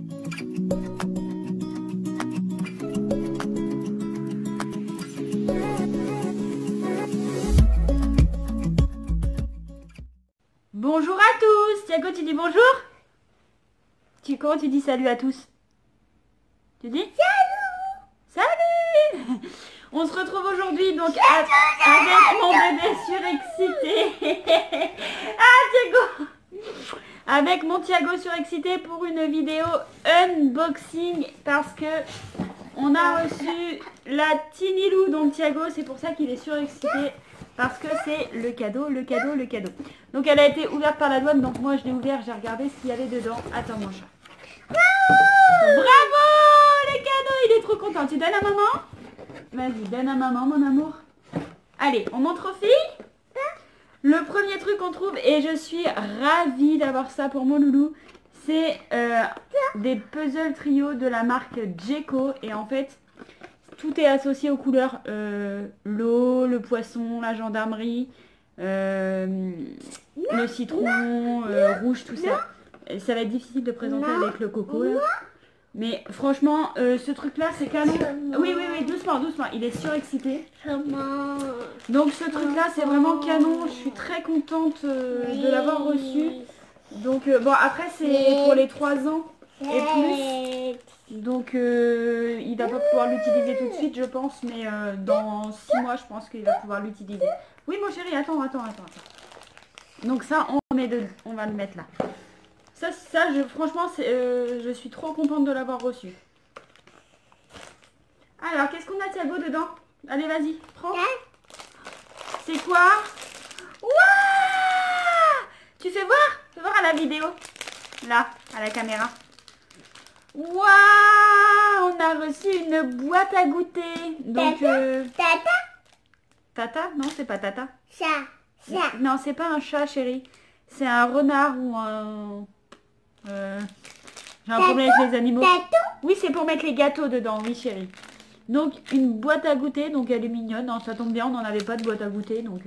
Bonjour à tous. Thiago, tu dis bonjour? Comment tu dis salut à tous? Tu dis salut? Salut. On se retrouve aujourd'hui donc avec mon bébé surexcité. Ah Thiago, avec mon Thiago surexcité pour une vidéo unboxing parce que on a reçu la Tinilou, donc Thiago, c'est pour ça qu'il est surexcité. Parce que c'est le cadeau, le cadeau, le cadeau. Donc elle a été ouverte par la douane, donc moi je l'ai ouvert, j'ai regardé ce qu'il y avait dedans. Attends mon chat. Bravo, le cadeau, il est trop content. Tu donnes à maman? Vas-y, donne à maman mon amour. Allez, on montre aux filles. Le premier truc qu'on trouve, et je suis ravie d'avoir ça pour mon loulou, c'est des puzzles trio de la marque Jeko. Et en fait, tout est associé aux couleurs, l'eau, le poisson, la gendarmerie, le citron, rouge, tout ça. Et ça va être difficile de présenter avec le coco là. Mais franchement, ce truc là c'est canon. Oui, oui, oui, doucement, doucement, il est surexcité. Donc ce truc là c'est vraiment canon, je suis très contente de l'avoir reçu. Donc bon, après c'est pour les 3 ans et plus. Donc il va pas pouvoir l'utiliser tout de suite je pense, mais dans 6 mois je pense qu'il va pouvoir l'utiliser. Oui mon chéri, attends. Donc ça on va le mettre là. Ça franchement je suis trop contente de l'avoir reçu. Alors qu'est-ce qu'on a Thiago dedans? Allez vas-y, prends. C'est quoi? Waouh! Tu fais voir? Fais voir à la vidéo. Là, à la caméra. Waouh! On a reçu une boîte à goûter. Donc, Tata? Tata? Non, c'est pas Tata. Chat. Non, c'est pas un chat, chérie. C'est un renard ou un... J'ai un problème avec les animaux. Oui, c'est pour mettre les gâteaux dedans, oui, chérie. Donc, une boîte à goûter. Donc, elle est mignonne. Non, ça tombe bien, on n'en avait pas de boîte à goûter. Donc,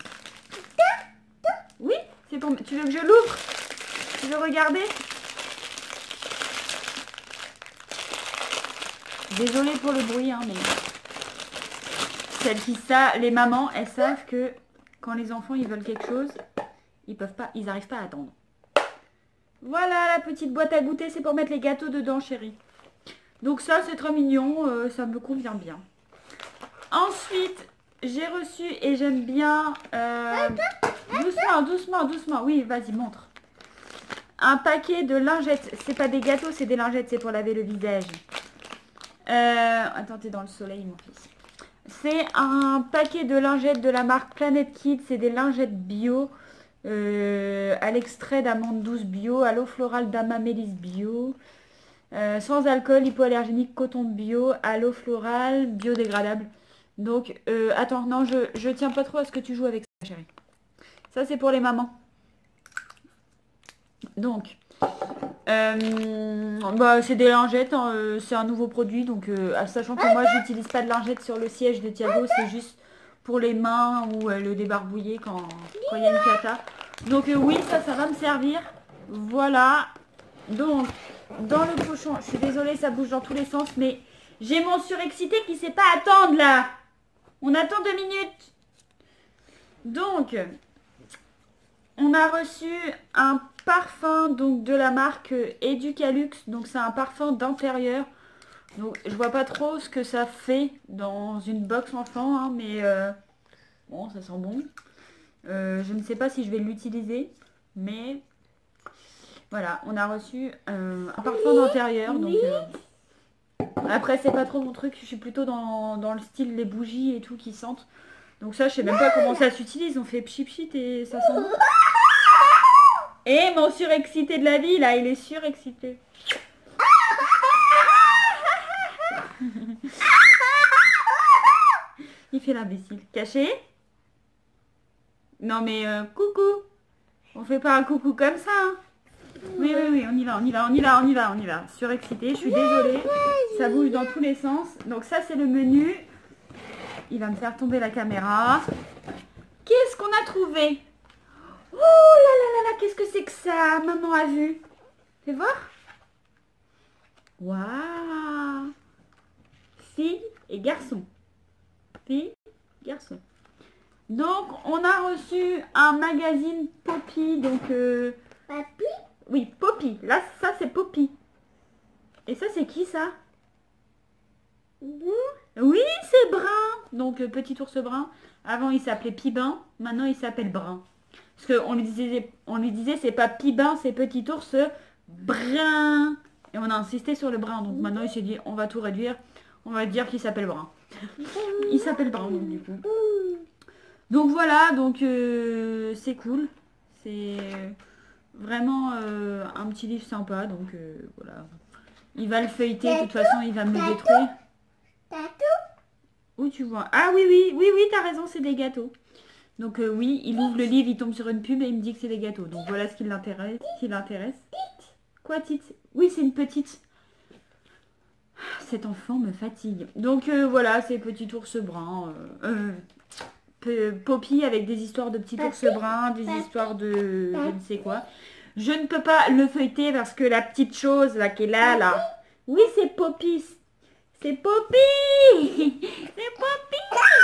oui, c'est pour... Tu veux que je l'ouvre? Tu veux regarder? Désolée pour le bruit, hein, mais les mamans, elles savent que quand les enfants ils veulent quelque chose, ils n'arrivent pas à attendre. Voilà la petite boîte à goûter, c'est pour mettre les gâteaux dedans, chérie. Donc ça c'est très mignon, ça me convient bien. Ensuite, j'ai reçu et j'aime bien, doucement, oui vas-y montre. Un paquet de lingettes, c'est pas des gâteaux, c'est des lingettes, c'est pour laver le visage. Attends, t'es dans le soleil mon fils. C'est un paquet de lingettes de la marque Planet Kids. C'est des lingettes bio à l'extrait d'amande douce bio, à l'eau florale d'amamélis bio, sans alcool, hypoallergénique, coton bio, à l'eau florale, biodégradable. Donc, attends, non, je tiens pas trop à ce que tu joues avec ça, chérie. Ça, c'est pour les mamans. Donc... c'est des lingettes, hein, c'est un nouveau produit, donc sachant que moi j'utilise pas de lingettes sur le siège de Thiago, c'est juste pour les mains ou le débarbouiller quand il y a une cata. Donc oui, ça va me servir. Voilà. Donc dans le pochon, je suis désolée, ça bouge dans tous les sens, mais j'ai mon surexcité qui sait pas attendre là. On attend 2 minutes. Donc on a reçu un parfum donc de la marque Educalux, donc c'est un parfum d'intérieur. Donc je vois pas trop ce que ça fait dans une box enfant, hein, mais bon, ça sent bon. Je ne sais pas si je vais l'utiliser, mais voilà, on a reçu un parfum d'intérieur. Donc après c'est pas trop mon truc, je suis plutôt dans le style les bougies et tout qui sentent. Donc ça je sais même pas comment ça s'utilise, on fait pchit pchit et ça sent bon. Et mon surexcité de la vie, là, il est surexcité. Il fait l'imbécile. Caché? Non mais coucou. On fait pas un coucou comme ça. Hein. Oui, on y va. Surexcité, je suis désolée. Ça bouge dans tous les sens. Donc ça, c'est le menu. Il va me faire tomber la caméra. Qu'est-ce qu'on a trouvé? Oh là là là là, qu'est-ce que c'est que ça? Maman a vu. Fais voir. Waouh. Fille et garçon. Fille, garçon. Donc, on a reçu un magazine Poppy. Donc, Papi. oui, Poppy. Là, ça, c'est Poppy. Et ça, c'est qui, ça? Oui, c'est Brun. Donc, petit ours brun. Avant, il s'appelait Pibin. Maintenant, il s'appelle Brun. Parce qu'on lui disait, c'est pas Pibin, c'est petit ours brun. Et on a insisté sur le brun. Donc, maintenant, il s'est dit, on va tout réduire. On va dire qu'il s'appelle Brun. Il s'appelle Brun, donc, du coup. Donc, voilà. Donc, c'est cool. C'est vraiment un petit livre sympa. Donc, voilà. Il va le feuilleter. De toute façon, il va me le détruire. Où tu vois? Ah oui, t'as raison, c'est des gâteaux. Donc oui, il ouvre le livre, il tombe sur une pub et il me dit que c'est des gâteaux. Donc voilà ce qui l'intéresse. Quoi, petite? Oui, c'est une petite. Cet enfant me fatigue. Donc voilà, c'est petit ours brun. Poppy avec des histoires de petits ours bruns, des histoires de je ne sais quoi. Je ne peux pas le feuilleter parce que la petite chose là qui est là. Oui, c'est Poppy. C'est Poppy. C'est Poppy.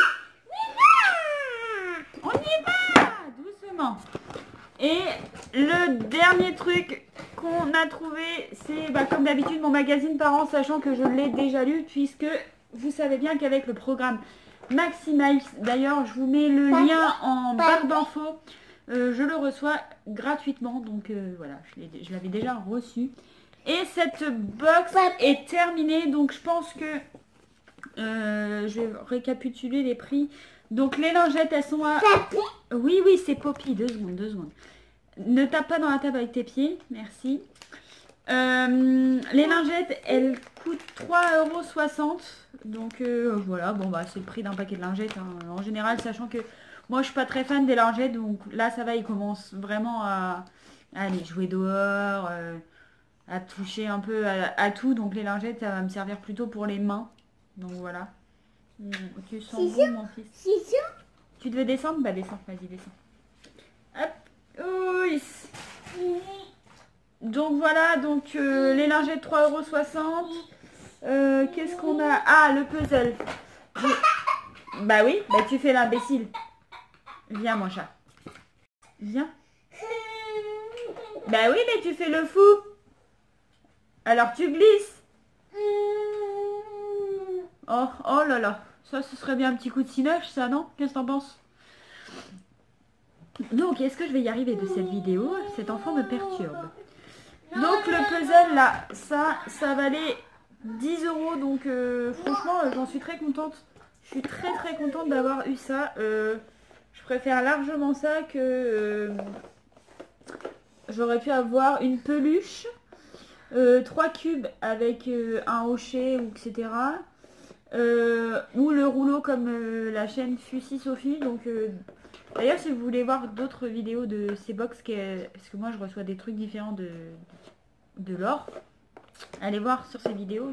On y va doucement. Et le dernier truc qu'on a trouvé, c'est comme d'habitude mon magazine Parents, sachant que je l'ai déjà lu, puisque vous savez bien qu'avec le programme Maximize, d'ailleurs je vous mets le lien en barre d'infos, je le reçois gratuitement, donc voilà, je l'avais déjà reçu. Et cette box est terminée, donc je pense que je vais récapituler les prix. Donc les lingettes, elles sont à... Oui, c'est Poppy, 2 secondes. Ne tape pas dans la table avec tes pieds, merci. Les lingettes, elles coûtent 3,60 €. Donc voilà, bon bah c'est le prix d'un paquet de lingettes hein, en général, sachant que moi je suis pas très fan des lingettes, donc là ça va, ils commencent vraiment à aller jouer dehors, à toucher un peu à tout. Donc les lingettes, ça va me servir plutôt pour les mains. Donc voilà. Tu sens bon mon fils? Tu devais descendre? Bah descends, vas-y descends. Hop. Oui. Donc voilà, donc les lingettes 3,60 €. Qu'est-ce qu'on a? Ah, le puzzle. Bah oui, bah tu fais l'imbécile. Viens mon chat. Viens. Bah oui, mais tu fais le fou. Alors tu glisses. Oh là là. Ça, ce serait bien un petit coup de cinoche, ça, non? Qu'est-ce que t'en penses? Donc, est-ce que je vais y arriver de cette vidéo? Cet enfant me perturbe. Donc, le puzzle, là, ça valait 10 €. Donc, franchement, j'en suis très contente. Je suis très contente d'avoir eu ça. Je préfère largement ça que... j'aurais pu avoir une peluche, 3 cubes avec un hochet, ou etc. Ou le rouleau comme la chaîne Fussy Sophie. Donc d'ailleurs si vous voulez voir d'autres vidéos de ces box, parce que moi je reçois des trucs différents de l'or, allez voir sur ces vidéos,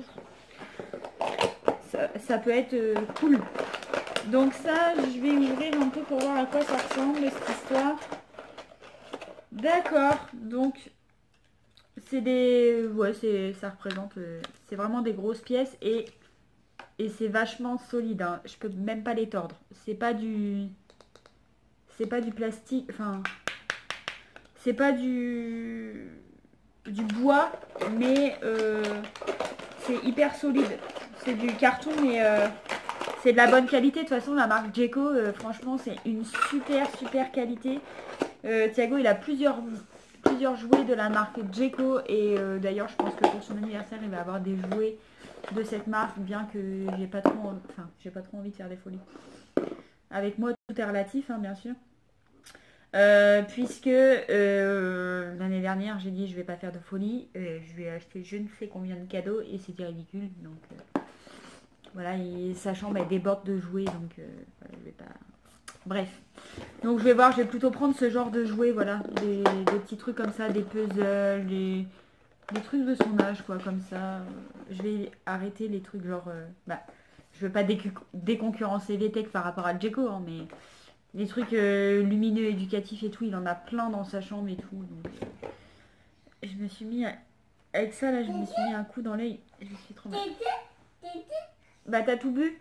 ça peut être cool. Donc ça je vais ouvrir un peu pour voir à quoi ça ressemble cette histoire. D'accord, donc c'est des... ouais, ça représente... c'est vraiment des grosses pièces et c'est vachement solide, hein. Je peux même pas les tordre. C'est pas du plastique, enfin c'est pas du bois, mais c'est hyper solide. C'est du carton, mais c'est de la bonne qualité. De toute façon la marque Jeko, franchement c'est une super qualité. Thiago il a plusieurs jouets de la marque Jeko, et d'ailleurs je pense que pour son anniversaire il va avoir des jouets de cette marque, bien que j'ai pas trop envie de faire des folies. Avec moi tout est relatif, hein, bien sûr. Puisque l'année dernière j'ai dit je vais pas faire de folie, je vais acheter je ne sais combien de cadeaux et c'était ridicule. Donc voilà, et sa chambre elle déborde de jouets, donc voilà, je vais pas... Bref, donc je vais voir, je vais plutôt prendre ce genre de jouets, voilà, des petits trucs comme ça, des puzzles, des trucs de son âge, quoi, comme ça. Je vais arrêter les trucs genre... je veux pas déconcurrencer VTech par rapport à Jeko, hein, mais les trucs lumineux, éducatifs et tout, il en a plein dans sa chambre et tout. Donc, je me suis mis avec ça, là, je me suis mis un coup dans l'œil. Je suis trop mal. Bah, t'as tout bu?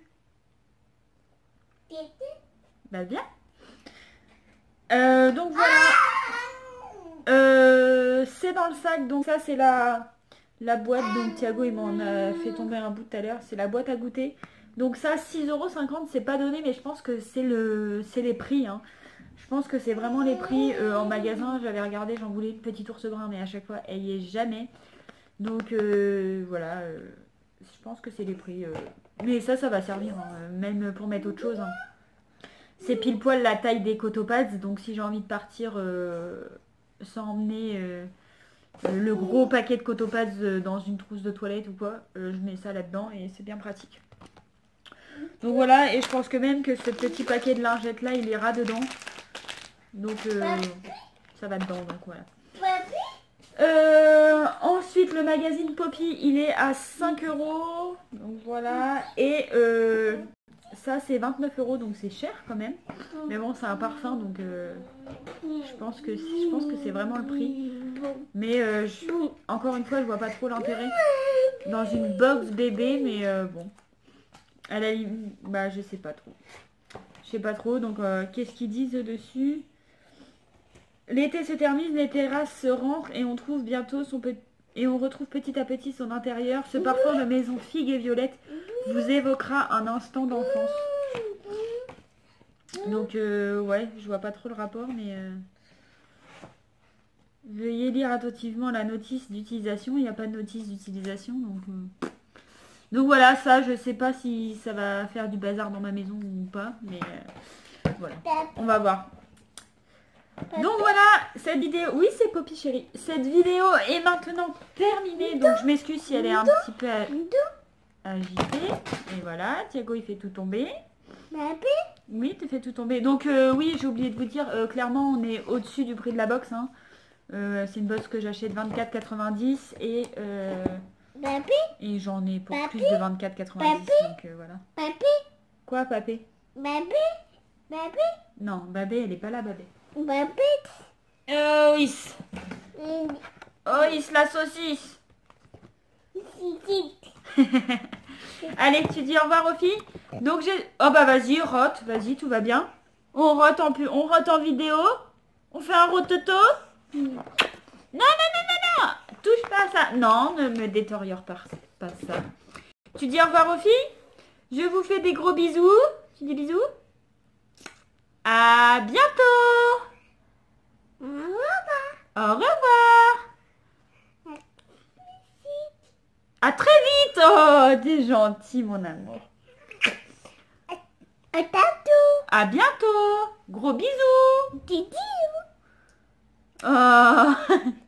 Bah, bien. Donc, voilà. C'est dans le sac. Donc, ça, c'est la boîte. Donc, Thiago, il m'en a fait tomber un bout tout à l'heure. C'est la boîte à goûter. Donc, ça, 6,50 €, c'est pas donné, mais je pense que c'est les prix, hein. Je pense que c'est vraiment les prix. En magasin, j'avais regardé, j'en voulais une petite ours brun, mais à chaque fois, elle y est jamais. Donc voilà, je pense que c'est les prix. Mais ça va servir, hein, même pour mettre autre chose, hein. C'est pile poil la taille des Cotopads, donc si j'ai envie de partir sans emmener le gros paquet de Cotopads dans une trousse de toilette ou quoi, je mets ça là-dedans et c'est bien pratique. Donc voilà, et je pense que même que ce petit paquet de lingettes là, il ira dedans. Donc ça va dedans, donc voilà. Ensuite le magazine Poppy, il est à 5 €. Donc voilà. Et ça c'est 29 €, donc c'est cher quand même. Mais bon, c'est un parfum, donc je pense que c'est vraiment le prix. Mais encore une fois, je vois pas trop l'intérêt dans une box bébé, mais bon. À la limite, bah je sais pas trop. Je sais pas trop, donc qu'est-ce qu'ils disent dessus? L'été se termine, les terrasses se rentrent et on trouve bientôt et on retrouve petit à petit son intérieur. Ce parfum de maison figue et violette vous évoquera un instant d'enfance. Donc ouais, je vois pas trop le rapport, mais veuillez lire attentivement la notice d'utilisation. Il n'y a pas de notice d'utilisation, donc voilà, ça je sais pas si ça va faire du bazar dans ma maison ou pas, mais voilà, on va voir. Donc voilà, cette vidéo, oui c'est Poppy chérie, cette vidéo est maintenant terminée, donc je m'excuse si elle est un petit peu agitée, et voilà, Thiago il fait tout tomber. Oui, tu fais tout tomber, donc oui j'ai oublié de vous dire, clairement on est au-dessus du prix de la box, hein. C'est une box que j'achète 24,90 et j'en ai pour plus de 24,90, donc voilà. Quoi papé? Non, Babé elle est pas là, Babé. Oh is la saucisse. Allez, tu dis au revoir aux filles. Donc j'ai... Oh bah vas-y, rote. Vas-y, tout va bien. On rote en vidéo. On fait un rototo. Non. Touche pas à ça. Non, ne me détériore pas ça. Tu dis au revoir aux filles. Je vous fais des gros bisous. Tu dis bisous. À bientôt. Au revoir. À très vite. Oh, t'es gentil, mon amour. À bientôt. Gros bisous. Oh.